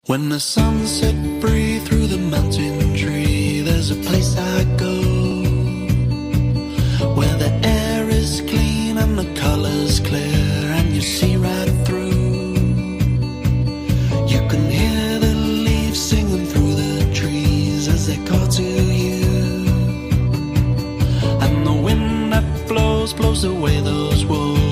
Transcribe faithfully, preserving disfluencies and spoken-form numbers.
When the sun set free through the mountain tree, there's a place I go where the air is clean and the color's clear and you see right through. You can hear the leaves singing through the trees as they call to you, and the wind that blows blows away those wolves.